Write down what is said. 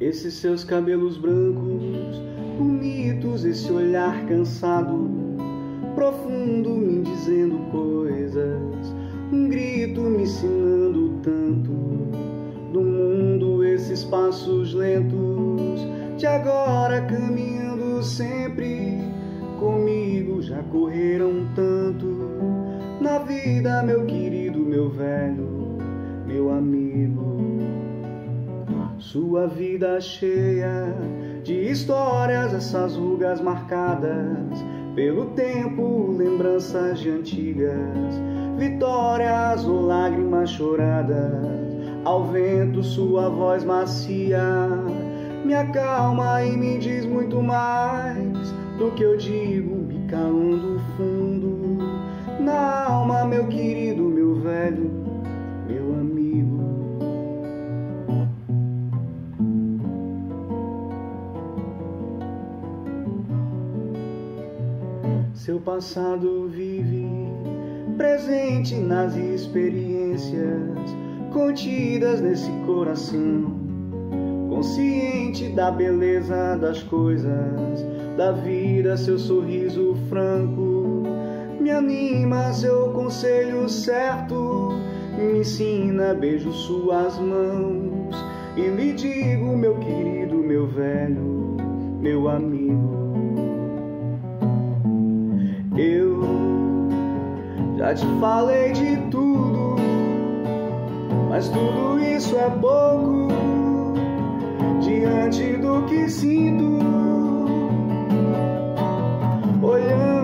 Esses seus cabelos brancos, bonitos, esse olhar cansado, profundo, me dizendo coisas, um grito me ensinando tanto do mundo, esses passos lentos de agora caminhando sempre comigo, já correram tanto na vida, meu querido, meu velho, meu amigo. Sua vida cheia de histórias, essas rugas marcadas pelo tempo, lembranças de antigas vitórias ou lágrimas choradas. Ao vento sua voz macia me acalma e me diz muito mais do que eu digo, me calando fundo na alma, meu querido, meu velho, meu amigo. Seu passado vive presente nas experiências contidas nesse coração, consciente da beleza das coisas, da vida, seu sorriso franco me anima, seu conselho certo me ensina, beijo suas mãos e lhe digo, meu querido, meu velho, meu amigo. Eu já te falei de tudo, mas tudo isso é pouco diante do que sinto, olhando